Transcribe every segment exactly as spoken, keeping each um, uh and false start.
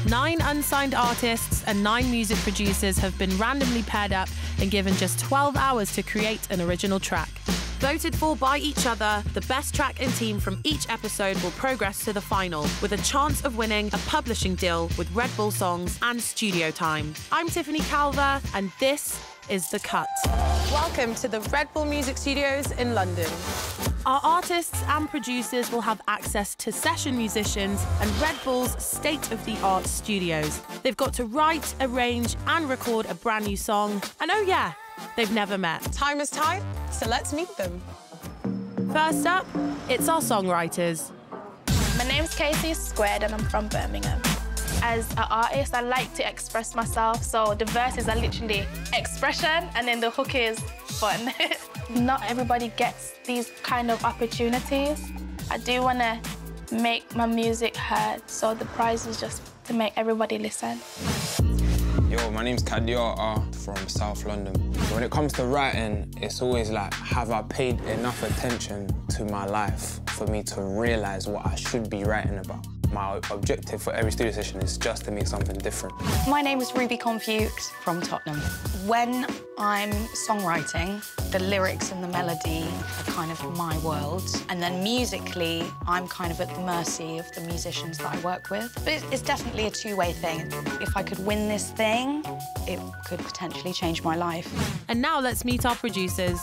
Nine unsigned artists and nine music producers have been randomly paired up and given just twelve hours to create an original track. Voted for by each other, the best track and team from each episode will progress to the final, with a chance of winning a publishing deal with Red Bull Songs and studio time. I'm Tiffany Calver, and this is The Cut. Welcome to the Red Bull Music Studios in London. Our artists and producers will have access to session musicians and Red Bull's state-of-the-art studios. They've got to write, arrange, and record a brand new song. And oh yeah, they've never met. Time is tight, so let's meet them. First up, it's our songwriters. My name's Casey Squared and I'm from Birmingham. As an artist, I like to express myself, so the verses are literally expression and then the hook is fun. Not everybody gets these kind of opportunities. I do want to make my music heard, so the prize is just to make everybody listen. Yo, my name's Kadiata from South London. When it comes to writing, it's always like, have I paid enough attention to my life for me to realise what I should be writing about? My objective for every studio session is just to make something different. My name is Ruby Confue from Tottenham. When I'm songwriting, the lyrics and the melody are kind of my world. And then musically, I'm kind of at the mercy of the musicians that I work with. But it's definitely a two-way thing. If I could win this thing, it could potentially change my life. And now let's meet our producers.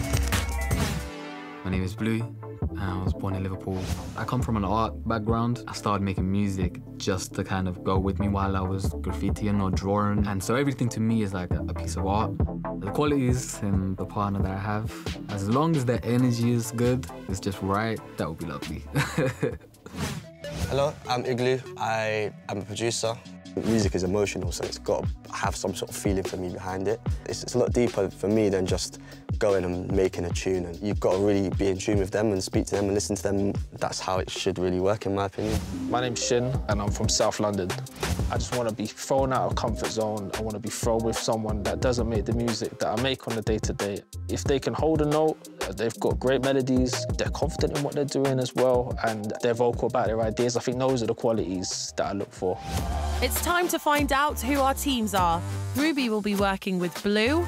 My name is Blue. I was born in Liverpool. I come from an art background. I started making music just to kind of go with me while I was graffitiing or drawing. And so everything to me is like a, a piece of art. The qualities and the partner that I have, as long as the energy is good, it's just right, that would be lovely. Hello, I'm Iglu. I am a producer. Music is emotional, so it's got to have some sort of feeling for me behind it. It's, it's a lot deeper for me than just going and making a tune. And you've got to really be in tune with them and speak to them and listen to them. That's how it should really work, in my opinion. My name's Shin, and I'm from South London. I just want to be thrown out of comfort zone. I want to be thrown with someone that doesn't make the music that I make on the day-to-day. If they can hold a note, they've got great melodies, they're confident in what they're doing as well, and they're vocal about their ideas. I think those are the qualities that I look for. It's time to find out who our teams are. Ruby will be working with Blue.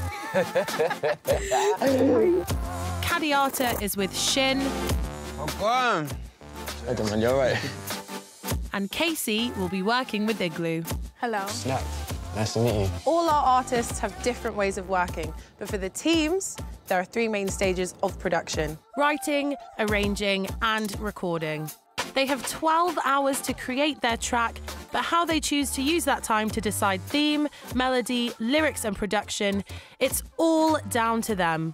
Kadiata is with Shin. Welcome. Hey, man, you're right. And Casey will be working with Iglu. Hello. Snap. Nice to meet you. All our artists have different ways of working, but for the teams, there are three main stages of production: writing, arranging, and recording. They have twelve hours to create their track, but how they choose to use that time to decide theme, melody, lyrics, and production, it's all down to them.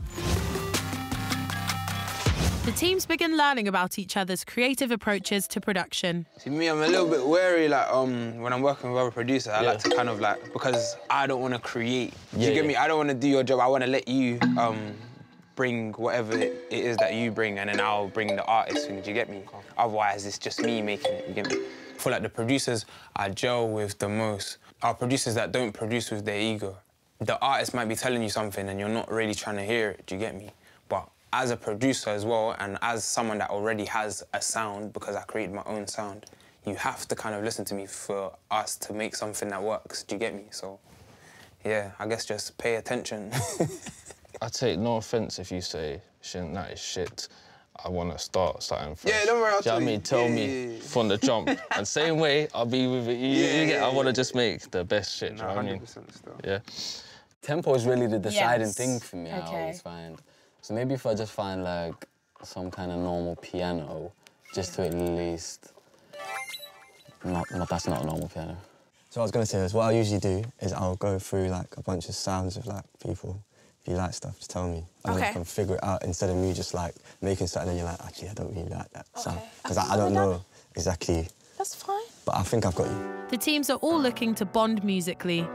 The teams begin learning about each other's creative approaches to production. See, me, I'm a little bit wary, like, um, when I'm working with other producers, I yeah. like to kind of, like, because I don't want to create. Do yeah, you get yeah. me? I don't want to do your job. I want to let you um, bring whatever it is that you bring, and then I'll bring the artist in. Do you get me? Otherwise, it's just me making it. You get me? I feel like the producers I gel with the most are producers that don't produce with their ego. The artist might be telling you something and you're not really trying to hear it. Do you get me? But as a producer as well, and as someone that already has a sound, because I created my own sound, you have to kind of listen to me for us to make something that works. Do you get me? So, yeah, I guess just pay attention. I take no offence if you say, Shin, that is shit. I want to start something fresh. Yeah, don't worry, I'll Do you know what I mean? Tell yeah, me yeah, yeah. from the jump. And same way, I'll be with it. You, yeah, you get, yeah, I want to yeah. just make the best shit, do you know what I mean? Still. Yeah. Tempo is really the deciding Yes. thing for me, Okay. I always find. So maybe if I just find, like, some kind of normal piano, just to at least... Not, not, that's not a normal piano. So what I was going to say is, what I usually do is I'll go through, like, a bunch of sounds of, like, people. If you like stuff, just tell me. And Okay. then I can figure it out instead of me just, like, making something and you're like, actually, I don't really like that Okay. sound. Because I, I don't know exactly. That's fine. But I think I've got you. The teams are all looking to bond musically.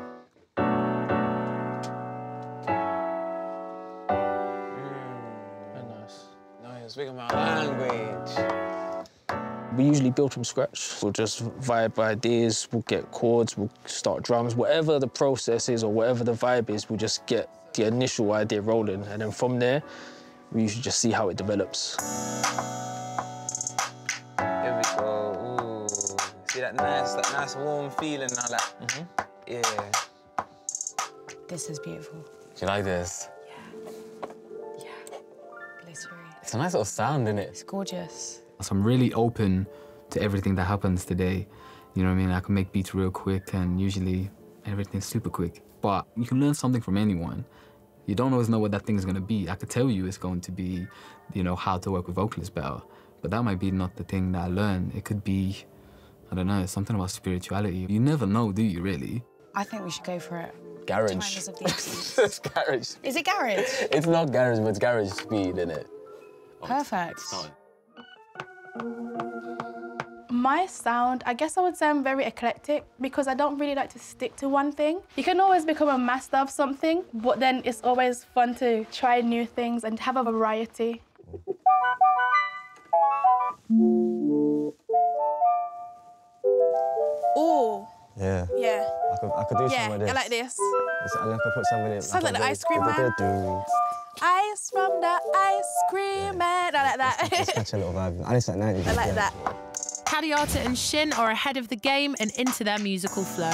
Speaking my language. We usually build from scratch. We'll just vibe ideas, we'll get chords, we'll start drums. Whatever the process is or whatever the vibe is, we'll just get the initial idea rolling. And then from there, we usually just see how it develops. Here we go. Ooh, See that nice, that nice warm feeling now, like, mm-hmm. yeah. This is beautiful. Do you like this? Yeah. Yeah. Glittery. It's a nice little sound, isn't it? It's gorgeous. So I'm really open to everything that happens today. You know what I mean? I can make beats real quick, and usually everything's super quick. But you can learn something from anyone. You don't always know what that thing's gonna be. I could tell you it's going to be, you know, how to work with vocalists better. But that might be not the thing that I learn. It could be, I don't know, something about spirituality. You never know, do you, really? I think we should go for it. Garage. Timers of the essence. It's garage. Is it garage? It's not garage, but it's garage speed, isn't it? Perfect. My sound, I guess I would say I'm very eclectic because I don't really like to stick to one thing. You can always become a master of something, but then it's always fun to try new things and have a variety. Oh. Yeah. Yeah. I could, I could do yeah, some of this. I like this. And I could put something in. Sounds like the ice cream man. Ice from the ice cream man. I like that. Let's catch a little vibe. I just like nineties. I like yeah. that. Kadiata and Shin are ahead of the game and into their musical flow.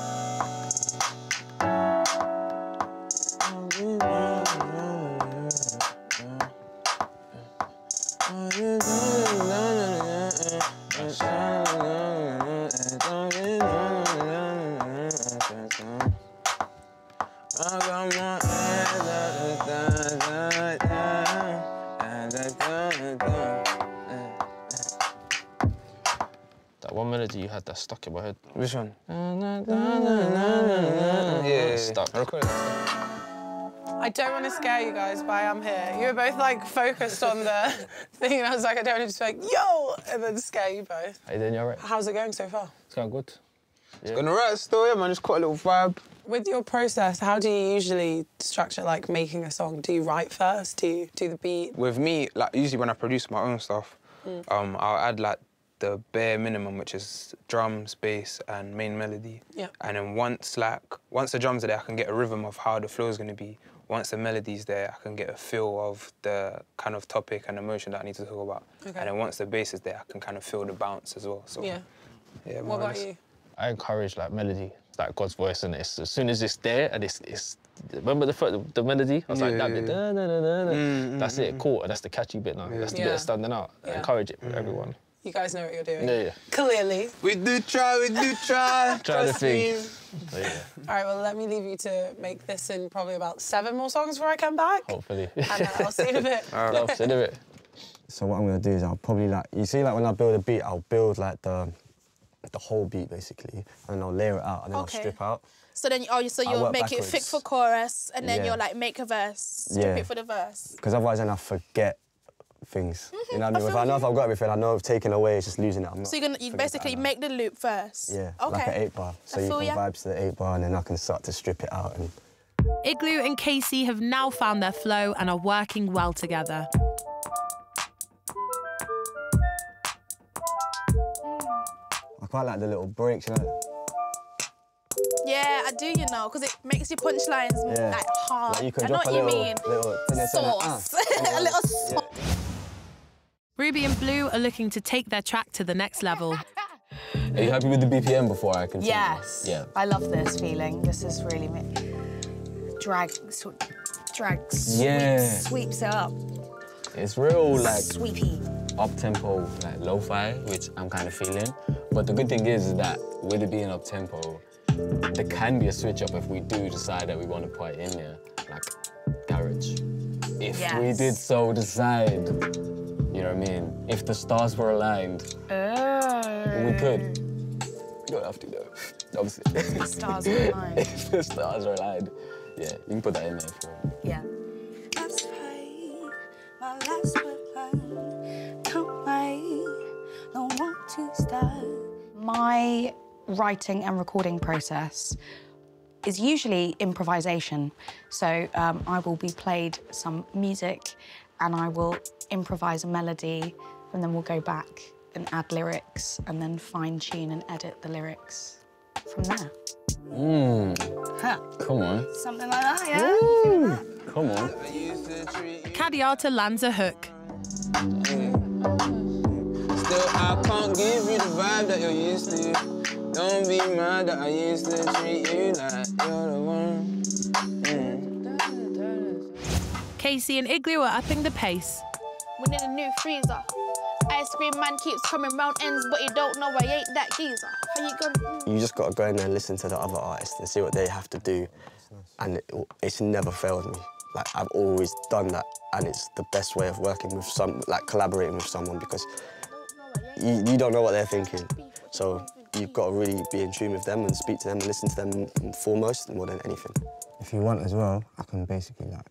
That one melody you had that stuck in my head. Which one? Yeah, Yeah, stuck. I recorded that. I don't want to scare you guys, but I am here. You were both like focused on the thing, and I was like, I don't want to just be like, yo, and then scare you both. How you doing? You all right? How's it going so far? It's going good. It's going alright still, yeah, man. Just caught a little vibe. With your process, how do you usually structure like making a song? Do you write first? Do you do the beat? With me, like usually when I produce my own stuff, mm. um, I'll add like the bare minimum, which is drums, bass, and main melody. Yeah. And then once like once the drums are there, I can get a rhythm of how the flow is going to be. Once the melody's there, I can get a feel of the kind of topic and emotion that I need to talk about. Okay. And then once the bass is there, I can kind of feel the bounce as well. So yeah. Yeah. What about you? I encourage like melody, like God's voice, and it's as soon as it's there and it's, it's remember the the, the melody? I was yeah, like that yeah, bit. yeah. Da, da, da, da, da. Mm, that's mm, it. Cool. That's the catchy bit now. Yeah. That's the yeah. bit that's standing out. Yeah. I encourage it for mm. everyone. You guys know what you're doing. Yeah, yeah. Clearly. We do try, we do try. Try the thing. Yeah. All right, well, let me leave you to make this in probably about seven more songs before I come back. Hopefully. And uh, I'll see you in a bit. All right. See you in a bit. So what I'm gonna do is I'll probably like, you see like when I build a beat, I'll build like the the whole beat basically, and then I'll layer it out and then Okay. I'll strip out. So then, oh, so you'll make backwards. it fit for chorus, and then Yeah. you'll like make a verse, strip Yeah. it for the verse. Because otherwise then I forget things. Mm-hmm. You know what I mean? I If feel I know you. if I've got everything, I know if taking away is just losing it. I'm not So you're gonna you forget basically that, make the loop first. Yeah, Okay. like an eight bar. So I you feel can ya. vibe to the eight bar and then I can start to strip it out. And Iglu and Casey have now found their flow and are working well together. I quite like the little breaks, you know? Yeah, I do, you know, because it makes your punchlines Yeah. like hard. Like you can I know drop what a you little, mean. little and then turn it, ah, Sauce. and a then- little yeah. sauce. Ruby and Blue are looking to take their track to the next level. Are you happy with the B P M before I continue? Yes. Yeah. I love this feeling. This is really me. Drag, sort drag, sweeps, Yeah. sweeps it up. It's real like Sweepy. up-tempo, like lo-fi, which I'm kind of feeling. But the good thing is, is that with it being up-tempo, there can be a switch up if we do decide that we want to put it in there, like garage. If Yes. we did so decide, you know what I mean? If the stars were aligned, Oh. we could. You don't have to though, obviously. The stars are aligned. If the stars are aligned, yeah, you can put that in there if you want. Yeah. That's right, my last weapon. Come away, don't want to start. My writing and recording process is usually improvisation. So um, I will be played some music and I will improvise a melody and then we'll go back and add lyrics and then fine tune and edit the lyrics from there. Mmm, Huh. come on. Something like that, yeah? Ooh, come on. Kadiata lands a hook. Still, I can't give you the vibe that you're used to. Don't be mad that I used to treat you like you're the one. Mm. Casey and Iglu are upping the pace. We need a new freezer. Ice cream man keeps coming round ends, but he don't know I ain't that geezer. How you gonna... You just got to go in there and listen to the other artists and see what they have to do. And it, it's never failed me. Like, I've always done that, and it's the best way of working with some, like collaborating with someone, because you, you don't know what they're thinking. So you've got to really be in tune with them and speak to them and listen to them foremost more than anything. If you want as well, I can basically like...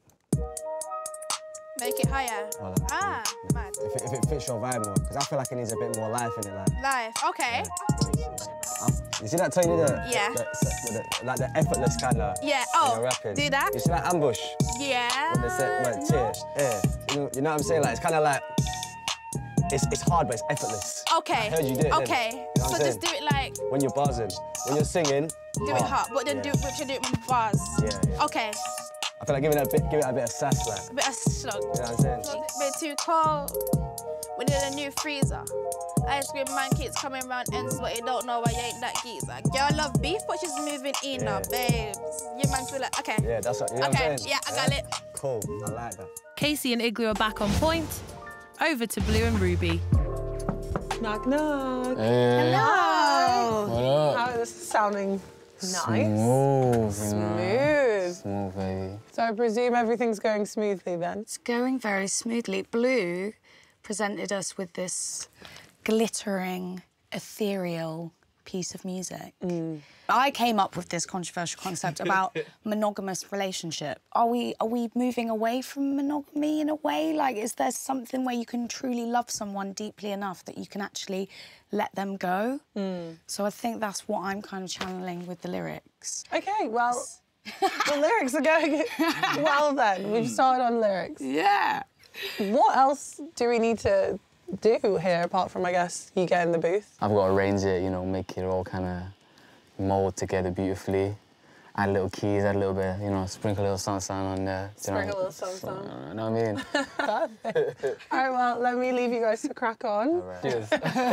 Make it higher. Oh, ah, mad. If it, if it fits your vibe more, because I feel like it needs a bit more life in it. Like, Life, okay. Yeah. You see that Tony there? Yeah. The, the, the, like the effortless kind of. Yeah, oh, rapping. do that? You see that ambush? Yeah. With the set, like, tear. Yeah. You know, you know what I'm saying? Like, it's kind of like, it's, it's hard, but it's effortless. Okay. I heard you do it. Okay. Then. You know so just do it like. When you're buzzing, when you're singing. Do hard. it hard, but then yeah. do it, we should do it with bars. Yeah, yeah. Okay. I feel like giving it a bit, give it a bit of sass, like. A bit of slug. You know what I'm saying? A bit too cold. We need a new freezer. Ice cream man keeps coming round ends, but he don't know I ain't that geezer. Girl love beef, but she's moving in yeah. now, babes. Your man feel like, okay. Yeah, that's what, you know okay. what I'm saying? Yeah, I got yeah? it. Cool, I like that. Casey and Iglu are back on point. Over to Blue and Ruby. Knock, knock. Hey. Hello. What up? How is this sounding? Nice. Smooth. Smooth. Smooth, baby. So I presume everything's going smoothly then? It's going very smoothly. Blue presented us with this glittering, ethereal piece of music. Mm. I came up with this controversial concept about monogamous relationship. Are we are we moving away from monogamy in a way? Like, is there something where you can truly love someone deeply enough that you can actually let them go? Mm. So I think that's what I'm kind of channeling with the lyrics. OK, well, the lyrics are going well then. We've started on lyrics. Yeah. What else do we need to do here, apart from, I guess, you get in the booth? I've got to arrange it, you know, make it all kind of mold together beautifully. Add little keys, add a little bit, you know, sprinkle a little sunshine on there. Sprinkle know, a little sunshine. You know what I mean? Perfect. All right, well, let me leave you guys to crack on. All right. Cheers.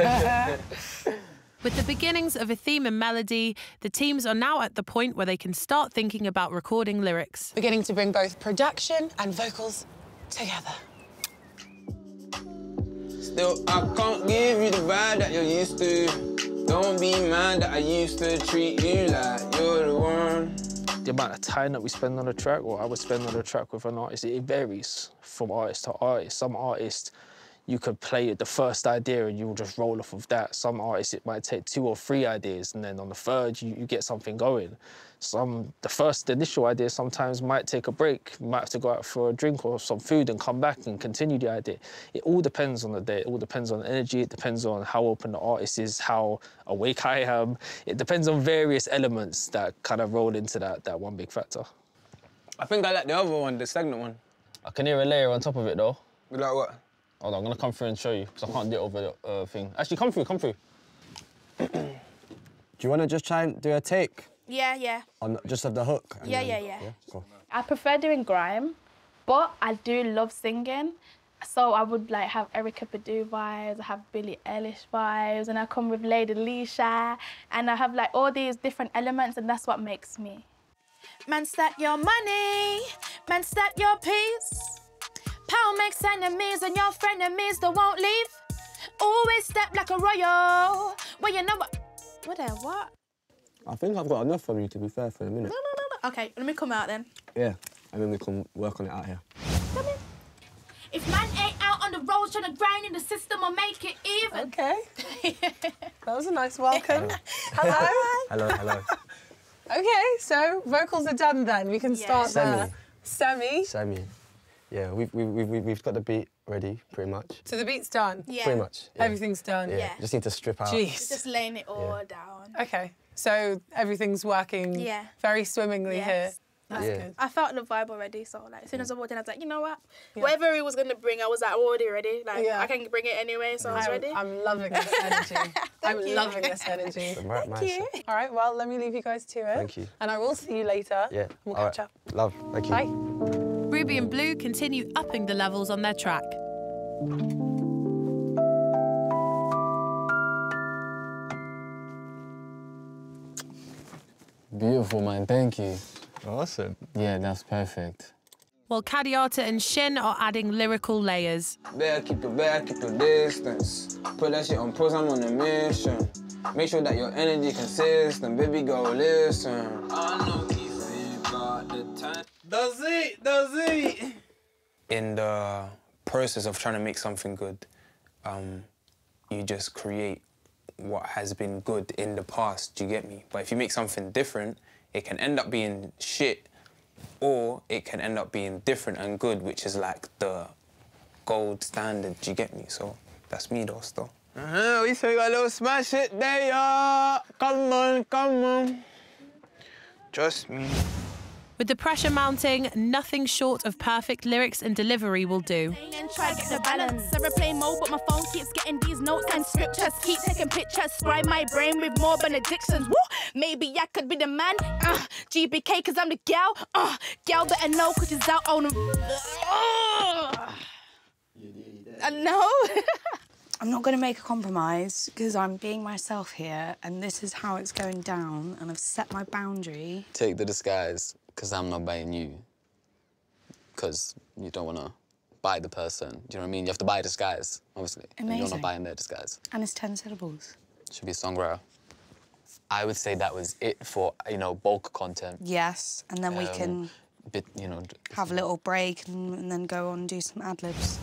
With the beginnings of a theme and melody, the teams are now at the point where they can start thinking about recording lyrics. Beginning to bring both production and vocals together. Still, I can't give you the vibe that you're used to. Don't be mad that I used to treat you like you're the one. The amount of time that we spend on a track, or I would spend on a track with an artist, it varies from artist to artist. Some artists, you could play the first idea and you'll just roll off of that. Some artists, it might take two or three ideas, and then on the third, you, you get something going. Some, the first the initial idea sometimes might take a break. You might have to go out for a drink or some food and come back and continue the idea. It all depends on the day. It all depends on the energy. It depends on how open the artist is, how awake I am. It depends on various elements that kind of roll into that, that one big factor. I think I like the other one, the stagnant one. I can hear a layer on top of it, though. Like what? Hold on, I'm going to come through and show you, because I can't do it over the uh, thing. Actually, come through, come through. Do you want to just try and do a take? Yeah, yeah. On just of the hook? Yeah, then, yeah, yeah, yeah. Cool. I prefer doing grime, but I do love singing. So I would like have Erykah Badu vibes, I have Billie Eilish vibes, and I come with Lady Leisha, and I have like all these different elements, and that's what makes me. Man, stack your money, man, stack your peace. Power makes enemies, and your frenemies that won't leave. Always step like a royal. Well, you know what? What the what? I think I've got enough from you, to be fair, for a minute. No, no, no, no. OK, let me come out then. Yeah, and then we can work on it out here. Come in. If man ain't out on the road trying to grind in the system, I'll make it even. OK. That was a nice welcome. Hello. Hello, hello. OK, so vocals are done then. We can start Semi. there. Semi. Semi. Yeah, we've, we've, we've, we've got the beat ready, pretty much. So the beat's done? Yeah. Pretty much. Yeah. Everything's done? Yeah. Yeah. Just need to strip out. Jeez. Just laying it all Yeah. down. OK, so everything's working Yeah. very swimmingly Yes. here. That's Yeah. good. I felt the vibe already, so like as soon as I walked in, I was like, you know what? Yeah. Whatever he was gonna bring, I was like already ready. Like Yeah. I can bring it anyway, so I was I'm, ready. I'm loving this energy. I'm you. loving this energy. The right Thank you. mindset. All right, well, let me leave you guys to it. Thank you. And I will see you later. Yeah. We'll All catch right. up. Love. Thank you. Bye. Ruby and Blue continue upping the levels on their track. Beautiful, man. Thank you. Awesome. Yeah, that's perfect. While Kadiata and Shin are adding lyrical layers. Better keep it, better keep your distance. Put that shit on pause, I'm on a mission. Make sure that your energy consistent. Baby, go listen. I know if got the time. That's it, that's it. In the process of trying to make something good, um, you just create what has been good in the past, do you get me? But if you make something different, it can end up being shit, or it can end up being different and good, which is like the gold standard, do you get me? So that's me though, still. Uh-huh, we say we got a little smash it there, yeah. Come on, come on. Trust me. With the pressure mounting, nothing short of perfect lyrics and delivery will do. And try to get the balance. I replay mode, but my phone keeps getting these notes and scriptures. Keep taking pictures, spray my brain with more benedictions. Woo! Maybe I could be the man. Uh, G B K, cause I'm the gal. Uh, gal better know, cause she's out on the. Uh, I know. I'm not going to make a compromise because I'm being myself here and this is how it's going down and I've set my boundary. Take the disguise, because I'm not buying you. Because you don't want to buy the person. Do you know what I mean? You have to buy a disguise, obviously. Amazing. You're not buying their disguise. And it's ten syllables. Should be a songwriter. I would say that was it for, you know, bulk content. Yes, and then we Um, can Bit, you know... have a little break and, and then go on and do some ad-libs.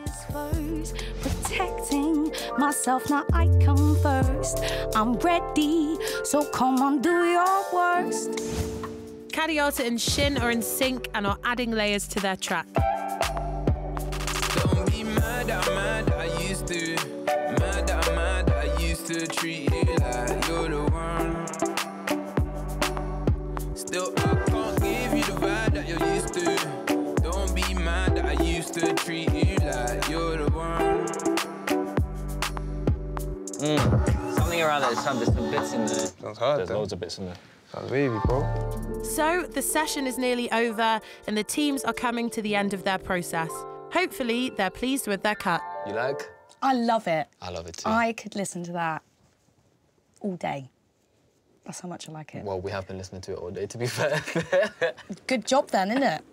Protecting myself, now I come first. I'm ready, so come on, do your worst. Kadiata and Shin are in sync and are adding layers to their track. Don't be mad, I'm mad, I used to. Mad, I'm mad, I used to treat you like you're the one. Still, I can't give you the vibe that you're used to. Don't be mad that I used to treat you like you're the one. Mm. Something around that, some, there's some bits in there. Sounds hard, There's though. loads of bits in there. Sounds wavy, bro. So the session is nearly over and the teams are coming to the end of their process. Hopefully, they're pleased with their cut. You like? I love it. I love it too. I could listen to that all day. That's how much I like it. Well, we have been listening to it all day, to be fair. Good job then, isn't it?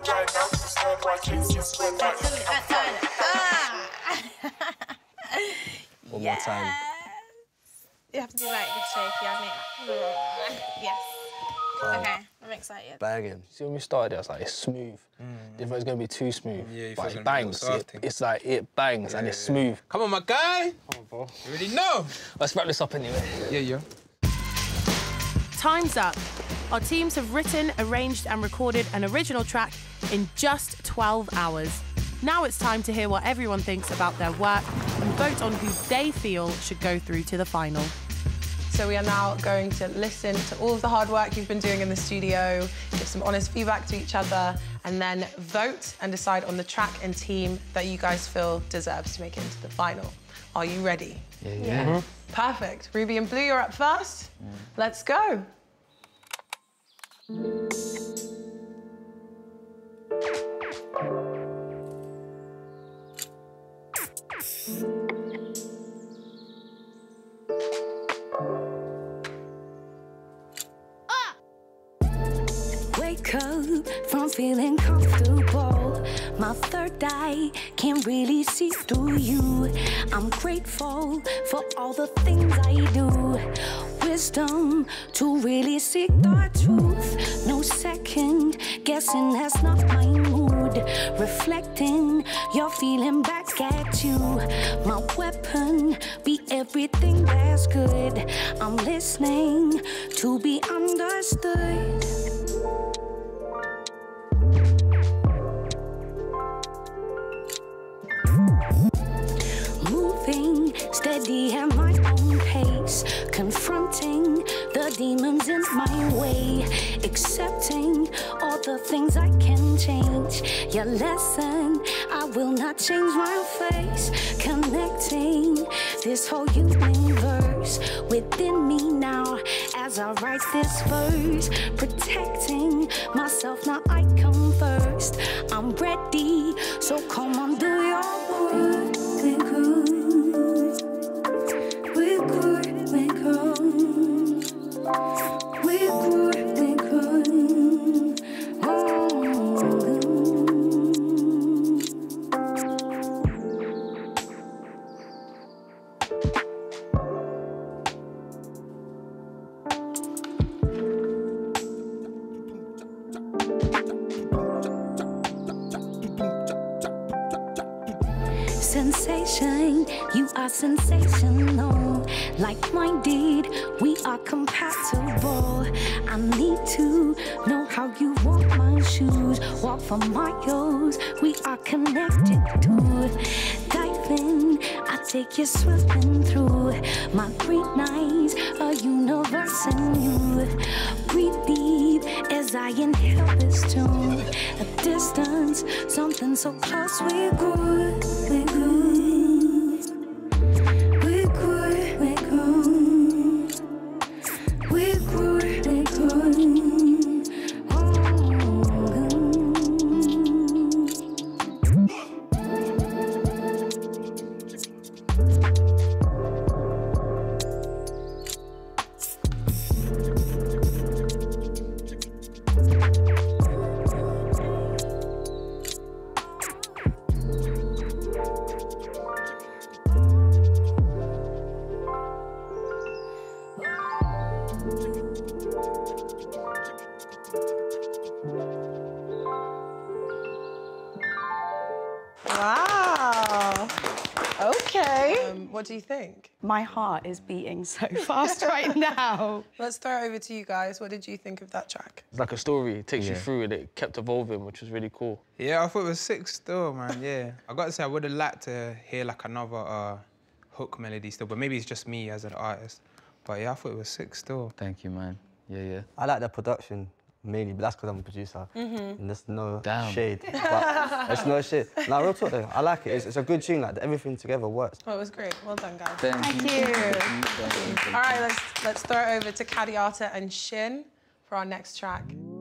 One more time. You have to do like this shape, yeah, I mean. Yes. Okay, I'm excited. Banging. See, when we started, I was like, it's smooth. Mm. Didn't think it was going to be too smooth. Yeah, you but thought it it was gonna be bangs. a little It, soft it's like, it bangs Yeah, and it's yeah, smooth. Come on, my guy. Come on, bro. You already know. Let's wrap this up anyway. Yeah, yeah. Time's up. Our teams have written, arranged and recorded an original track in just twelve hours. Now it's time to hear what everyone thinks about their work and vote on who they feel should go through to the final. So we are now going to listen to all of the hard work you've been doing in the studio, give some honest feedback to each other, and then vote and decide on the track and team that you guys feel deserves to make it into the final. Are you ready? Yeah, yeah. Mm-hmm. Perfect. Ruby and Blue, you're up first. Mm. Let's go. Wake up from feeling comfortable. My third eye can't really see through you. I'm grateful for all the things I do. Wisdom to really seek the truth. No second guessing, that's not my mood. Reflecting, you're feeling back at you. My weapon be everything that's good. I'm listening to be understood. Moving steady at my own pace, confronting the demons in my way, accepting all the things I can change. Your lesson, I will not change my face, connecting this whole universe within me now as I write this verse, protecting myself, now I come first. I'm ready, so come on, do your work. We're good, we're good, we're good, we're good, we're combination. You are sensational, like-minded. We are compatible. I need to know how you walk my shoes, walk for miles. We are connected to dive in. I take you swimming through my green eyes, a universe in you. Breathe deep as I inhale this tune. A distance, something so close. We're good, we're good. We're good, we're good. We're good, we're good. Wow. Okay. Um, what do you think? My heart is beating so fast right now. Let's throw it over to you guys. What did you think of that track? It's like a story. It takes Yeah. you through and it kept evolving, which was really cool. Yeah, I thought it was sick still, man, yeah. I got to say, I would have liked to hear like another uh, hook melody still, but maybe it's just me as an artist. But yeah, I thought it was sick still. Thank you, man. Yeah, yeah. I like the production mainly, but that's because I'm a producer. Mm-hmm. And there's no Damn. shade. But there's no shade. Now, real talk though, I like it. It's, it's a good tune, like everything together works. Well, it was great. Well done, guys. Thank, Thank you. you. Thank you. All right, let's, let's throw it over to Kadiata and Shin for our next track.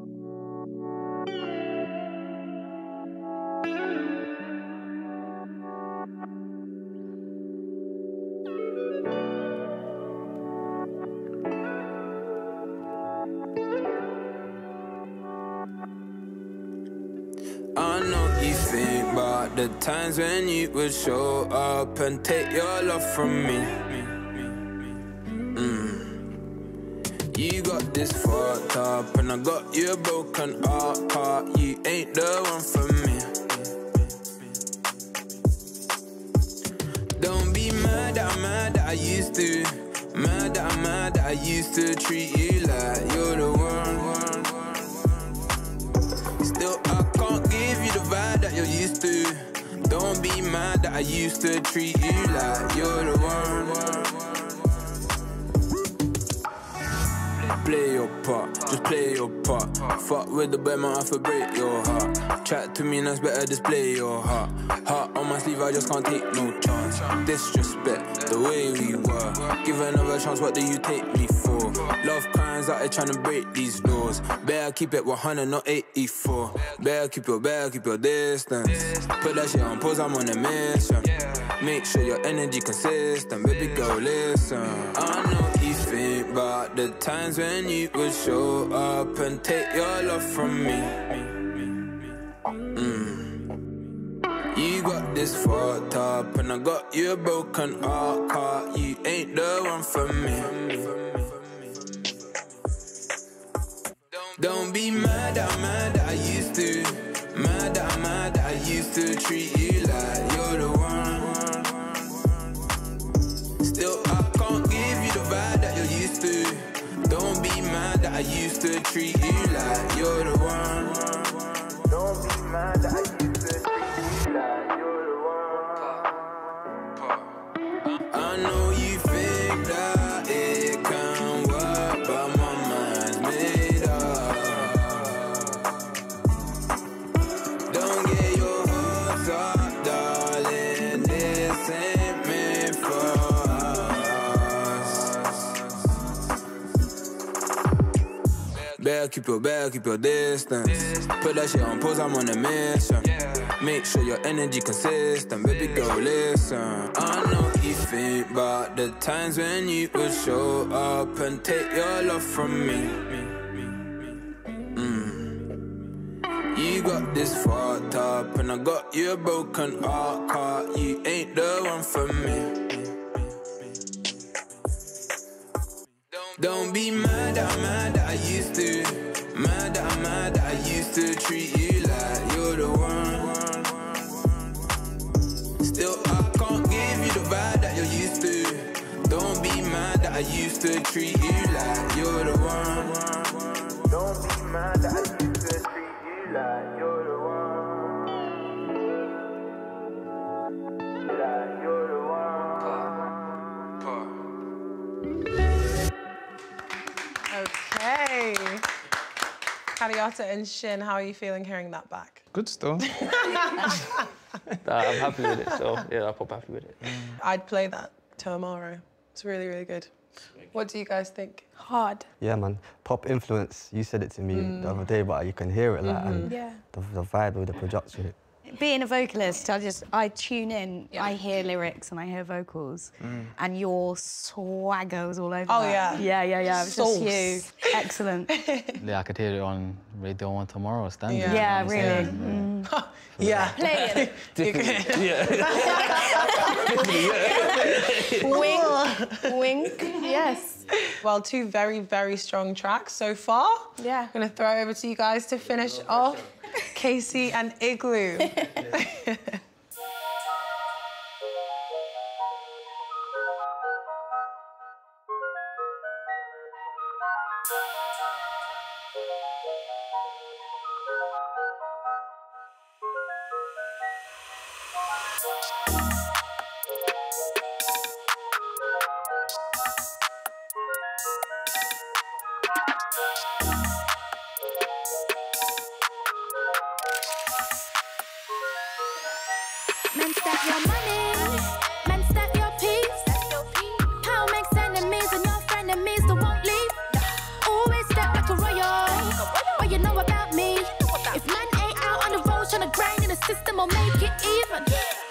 I know you think about the times when you would show up and take your love from me. Mm. You got this fucked up and I got you broken apart. You ain't the one for me. Don't be mad that I'm mad that I used to. Mad that I'm mad that I used to treat you like you're the one. Still, I can't give you the vibe that you're used to. Don't be mad that I used to treat you like you're the one. Play your part, just play your part. Fuck with the boy, man, I for break your heart. Chat to me, that's better display your heart. Heart on my sleeve, I just can't take no chance. Disrespect the way we were. Give another chance, what do you take me for? Love crimes out here trying to break these laws. Better keep it one hundred, not eighty-four. Better keep your, better keep your distance. Put that shit on pause, I'm on a mission. Make sure your energy consistent. Baby girl, listen. I know you think about the times when you would show up and take your love from me. Mm. You got this fucked up and I got you broken heart. You ain't the one for me. Don't be mad that I'm mad that I used to. Mad that I'm mad that I used to treat you like you're the one. Still, I can't give you the vibe that you're used to. Don't be mad that I used to treat you like you're the one. Don't be mad that I used to treat you like you're the one. I know you think that it can work, but my mind's made up. Don't get your hopes up, darling. This ain't meant for us. Better keep your, better keep your distance. Put that shit on pause, I'm on a mission. Make sure your energy consistent. Baby girl, listen. I know you think about the times when you would show up and take your love from me. Mm. You got this fucked up and I got you broken heart. You ain't the one for me. Don't be mad that I'm mad that I used to. Mad that I'm mad that I used to treat you like you're the one. Still, I can't give that I used to treat you like you're the one. Don't be mad that I used to treat you like you're the one. Like you're the one. Okay. Kadiata and Shin, how are you feeling hearing that back? Good still. Nah, I'm happy with it, so yeah, I'm happy with it. I'd play that tomorrow. It's really, really good. What do you guys think? Hard. Yeah, man. Pop influence. You said it to me mm. the other day, but you can hear it, like, mm-hmm. and yeah. the, the vibe with the production. Being a vocalist, I just, I tune in, yeah. I hear lyrics and I hear vocals, mm. and your swagger was all over Oh, that. yeah. Yeah, yeah, yeah, it was just you. Excellent. Yeah, I could hear it on Radio one tomorrow, standing. Yeah, yeah really. Mm. Yeah. Play it. Yeah. Wink, wink, yes. Well, two very, very strong tracks so far. Yeah. I'm gonna throw it over to you guys to finish off. Casey and Iglu. Men stack your money, men stack your peace. Power makes enemies and your frenemies that won't leave. Always step like a royal. What you know about me? If man ain't out on the road trying to grind in the system, I'll make it even.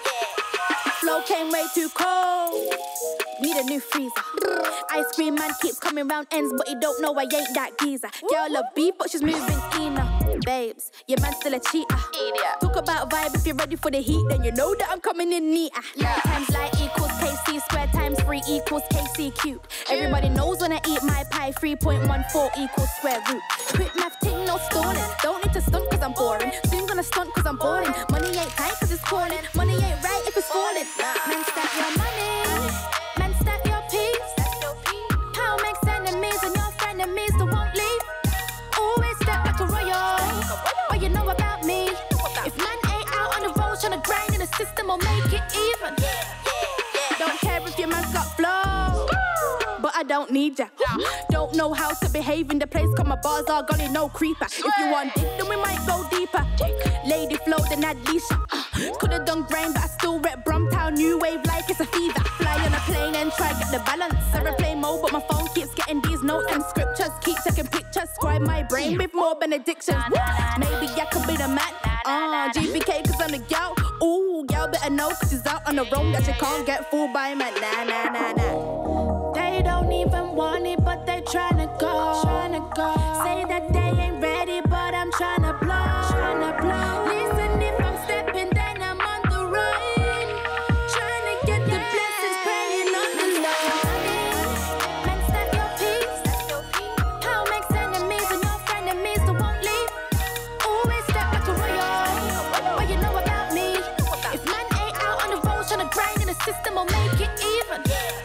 Flow came way too cold. Need a new freezer. Ice cream man keeps coming round ends, but he don't know I ain't that geezer. Girl love beef, but she's moving keener. Babes, your man still a cheater. Idiot. Talk about vibe, if you're ready for the heat, then you know that I'm coming in neater. Yeah. Times light equals K C squared times three equals K C cubed. Everybody knows when I eat my pie, three point one four equals square root. Quick math ting, no stalling. Don't need to stunt cause I'm boring. Soon gonna stunt cause I'm balling. Money ain't tight cause it's calling. Money ain't right if it's falling. Men stack your money, men stack your peace. Power makes enemies and your frenemies that won't leave. Always step like a royal. What you know about me? If man ain't out on the road trying to grind in the system, I'll make it even. Don't care if your man's got flow, but I don't need ya. Don't know how to behave in the place, cause my bars are gonna no creeper. If you want dick, then we might go deeper. Lady flow, then I'd Lisa. Uh, Could've done grind, but I still rep Brumtown. New wave like it's a fever. Fly on a plane and try get the balance. I replay mode, but my phone keeps getting these notes and scriptures. Keep taking pictures, scribe my brain with more benedictions. Maybe I could be the man. Uh, G B K cause I'm the gal. Ooh, gal better know cause she's out on the road that she can't get fooled by man. Nah, nah, nah, nah. They don't even want it, but they tryna go. Tryna go. Say that they ain't ready, but I'm tryna blow. Tryna blow. Listen, if I'm stepping, then I'm on the run. Tryna get the blessings, praying on the Lord. Men stack your peace. Power makes enemies and your frenemies that won't leave. Always step like a royal. What you know about me? If man ain't out on the road tryna grind in the system, I'll make it even.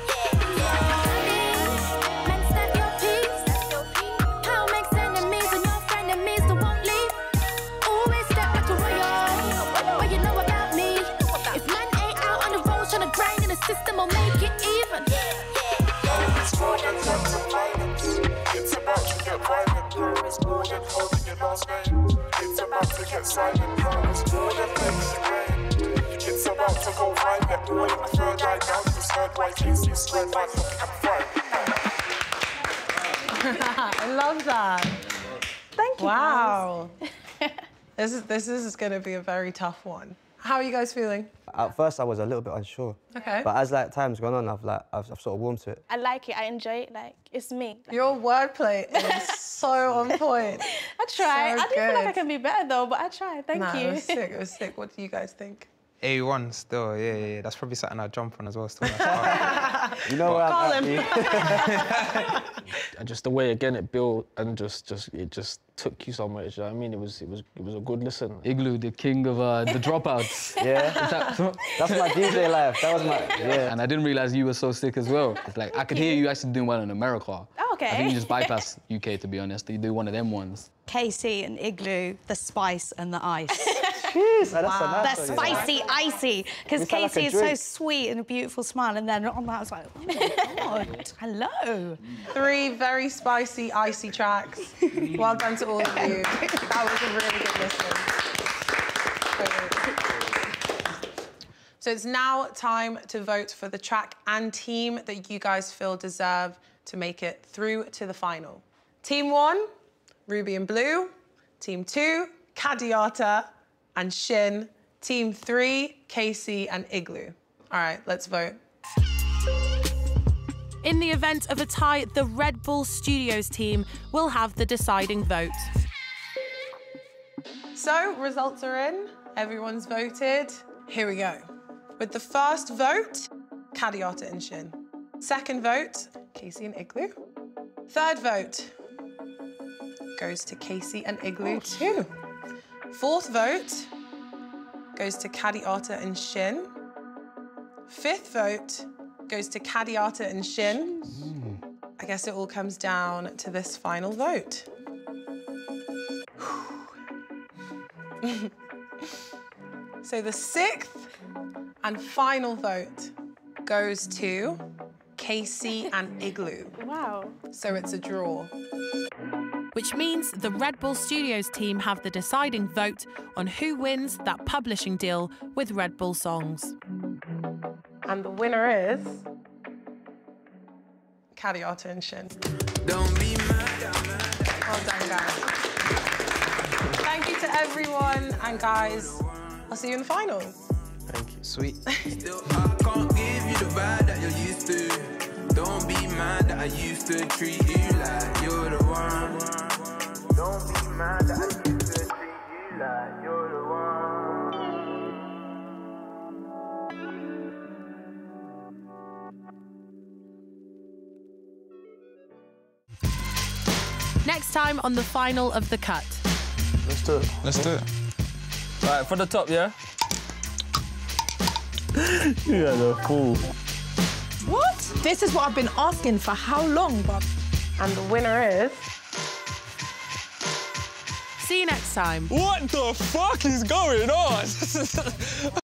System will make it even. It's more than lots of violence. It's about to get violent. It's more than holding your last name. It's about to get silent. It's more than making it rain. It's about to go violent. All in the third eye now. Just heard why Casey squared my fucking I'm fine. I love that. Thank you. Wow. this is this is going to be a very tough one. How are you guys feeling? At first, I was a little bit unsure. Okay. But as like time's gone on, I've like I've, I've sort of warmed to it. I like it. I enjoy it. Like it's me. Like, your wordplay is so on point. I try. So I do good. feel like I can be better though, but I try. Thank nah, you. It was sick. It was sick. What do you guys think? A one still, yeah, yeah, yeah. That's probably something I'd jump on as well still. You know what? Call him. And just the way again it built and just just it just took you somewhere. Do you know what I mean? It was it was it was a good listen. Iglu, the king of uh, the dropouts. Yeah. That's my D J life. That was my yeah. And I didn't realize you were so sick as well. It's like I could hear you actually doing well in America. Oh, okay. I think you just bypass U K, to be honest. You do one of them ones. Casey and Iglu, the spice and the ice. Jeez, that's Wow. a nice They're one, spicy, yeah. icy. Because You sound like Casey a is so drink. sweet and a beautiful smile, and then on that I was like, oh my God, hello. Three very spicy, icy tracks. Well done to all of you. That was a really good listen. So it's now time to vote for the track and team that you guys feel deserve to make it through to the final. Team one, Ruby and Blue. Team two, Kadiata and Shin. Team three, Casey and Iglu. All right, let's vote. In the event of a tie, the Red Bull Studios team will have the deciding vote. So, results are in. Everyone's voted. Here we go. With the first vote, Kadiata and Shin. Second vote, Casey and Iglu. Third vote goes to Casey and Iglu too. Fourth vote goes to Kadiata and Shin. Fifth vote goes to Kadiata and Shin. I guess it all comes down to this final vote. So the sixth and final vote goes to Casey and Iglu. Wow. So it's a draw. Which means the Red Bull Studios team have the deciding vote on who wins that publishing deal with Red Bull Songs. And the winner is Kadiata and Shin. Don't be mad. Well done, guys. Thank you to everyone, and guys, I'll see you in the final. Thank you, sweet. Still, I can't give you the vibe that you're used to. Don't be mad that I used to treat you like you're the one. Don't be mad that I used to treat you like you're the one. Next time on the final of the cut. Let's do it. Let's do it. All right, for the top, yeah? You guys are fool. What? This is what I've been asking for how long, but... And the winner is... See you next time. What the fuck is going on?